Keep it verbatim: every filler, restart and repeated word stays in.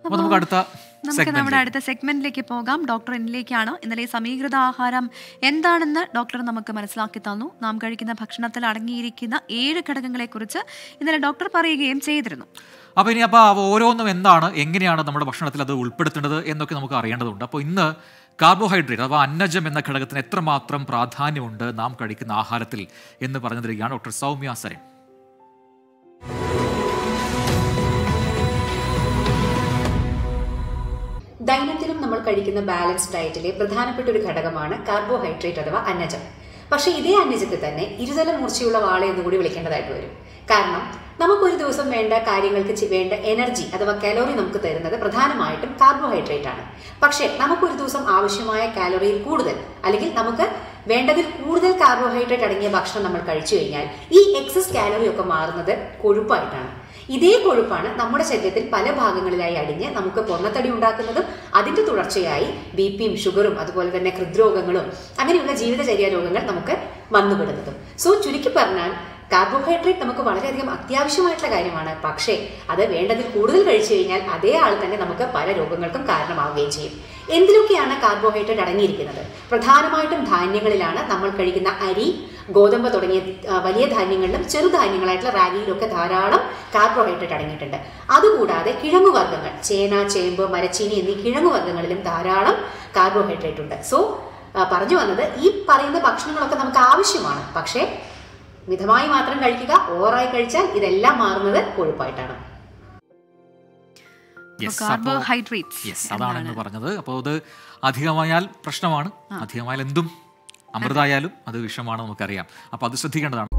നമുക്ക് അടുത്ത നമുക്ക് നമ്മുടെ അടുത്ത സെഗ്മെന്റിലേക്ക് പോകാം. ഡോക്ടർ എന്നിലേക്കാണ്. ഇന്നലെ സമീകൃത ആഹാരം എന്താണെന്ന് ഡോക്ടർ നമുക്ക് മനസ്സിലാക്കി തന്നു. നാം കഴിക്കുന്ന ഭക്ഷണത്തിൽ അടങ്ങിയിരിക്കുന്ന ഏഴ് ഘടകങ്ങളെ കുറിച്ച് ഇന്നലെ ഡോക്ടർ പറയുകയും ചെയ്തിരുന്നു. അപ്പോൾ ഇനി അപ്പോൾ ഓരോന്നും എന്താണ്, എങ്ങനെയാണ് നമ്മുടെ ഭക്ഷണത്തിൽ അത് ഉൾപ്പെടുത്തേണ്ടത് എന്നൊക്കെ നമുക്ക് അറിയേണ്ടതുണ്ട്. അപ്പോൾ ഇന്ന് കാർബോഹൈഡ്രേറ്റ് അഥവാ അന്നജം എന്ന ഘടകത്തിന് എത്രമാത്രം പ്രാധാന്യമുണ്ട് നാം കഴിക്കുന്ന ആഹാരത്തിൽ എന്ന് പറഞ്ഞു തരികയാണ് ഡോക്ടർ സൗമ്യ സരൻ. ദൈനംദിനം നമ്മൾ കഴിക്കുന്ന ബാലൻസ് ഡയറ്റിലെ പ്രധാനപ്പെട്ട ഒരു ഘടകമാണ് കാർബോഹൈഡ്രേറ്റ് അഥവാ അന്നജം. പക്ഷേ ഇതേ അന്നജത്തെ തന്നെ ഇരുതല മൂർച്ചയുള്ള വാള എന്നുകൂടി വിളിക്കേണ്ടതായിട്ട് വരും. കാരണം നമുക്കൊരു ദിവസം വേണ്ട കാര്യങ്ങൾക്ക് വേണ്ട എനർജി അഥവാ കാലോറി നമുക്ക് തരുന്നത് പ്രധാനമായിട്ടും കാർബോഹൈഡ്രേറ്റ് ആണ്. പക്ഷേ നമുക്കൊരു ദിവസം ആവശ്യമായ കാലോറിയിൽ കൂടുതൽ അല്ലെങ്കിൽ നമുക്ക് വേണ്ടതിൽ കൂടുതൽ കാർബോഹൈഡ്രേറ്റ് അടങ്ങിയ ഭക്ഷണം നമ്മൾ കഴിച്ചു കഴിഞ്ഞാൽ ഈ എക്സസ് കാലോറി ഒക്കെ മാറുന്നത് കൊഴുപ്പായിട്ടാണ്. ഇതേ കൊഴുപ്പാണ് നമ്മുടെ ശരീരത്തിൽ പല ഭാഗങ്ങളിലായി അടിഞ്ഞ് നമുക്ക് പൊണ്ണത്തടി ഉണ്ടാക്കുന്നതും അതിന്റെ തുടർച്ചയായി ബി പിയും ഷുഗറും അതുപോലെ തന്നെ ഹൃദ്രോഗങ്ങളും അങ്ങനെയുള്ള ജീവിതചര്യ രോഗങ്ങൾ നമുക്ക് വന്നുപെടുന്നതും. സോ ചുരുക്കി പറഞ്ഞാൽ കാർബോഹൈഡ്രേറ്റ് നമുക്ക് വളരെയധികം അത്യാവശ്യമായിട്ടുള്ള കാര്യമാണ്. പക്ഷേ അത് വേണ്ടതിൽ കൂടുതൽ കഴിച്ചു കഴിഞ്ഞാൽ അതേ ആൾ തന്നെ നമുക്ക് പല രോഗങ്ങൾക്കും കാരണമാവുകയും ചെയ്യും. എന്തിലൊക്കെയാണ് കാർബോഹൈഡ്രേറ്റ് അടങ്ങിയിരിക്കുന്നത്? പ്രധാനമായിട്ടും ധാന്യങ്ങളിലാണ്. നമ്മൾ കഴിക്കുന്ന അരി, ഗോതമ്പ് തുടങ്ങിയ വലിയ ധാന്യങ്ങളിലും ചെറുധാന്യങ്ങളായിട്ടുള്ള റാഗിയിലൊക്കെ ധാരാളം കാർബോഹൈഡ്രേറ്റ് അടങ്ങിയിട്ടുണ്ട്. അതുകൂടാതെ കിഴങ്ങുവർഗ്ഗങ്ങൾ, ചേന, ചേമ്പ്, മരച്ചീനി എന്നീ കിഴങ്ങുവർഗ്ഗങ്ങളിലും ധാരാളം കാർബോഹൈഡ്രേറ്റ് ഉണ്ട്. സോ പറഞ്ഞു വന്നത്, ഈ പറയുന്ന ഭക്ഷണങ്ങളൊക്കെ നമുക്ക് ആവശ്യമാണ്. പക്ഷേ മിതമായി മാത്രം കഴിക്കുക. ഓവറായി കഴിച്ചാൽ ഇതെല്ലാം മാറുന്നത് കൊഴുപ്പായിട്ടാണ്. അതാണ് പറഞ്ഞത്. അപ്പോൾ അത് അധികമായാൽ പ്രശ്നമാണ്. അധികമായാൽ എന്തും അമൃതായാലും അത് വിഷമാണ്, നമുക്കറിയാം. അപ്പോൾ അത് ശ്രദ്ധിക്കേണ്ടതാണ്.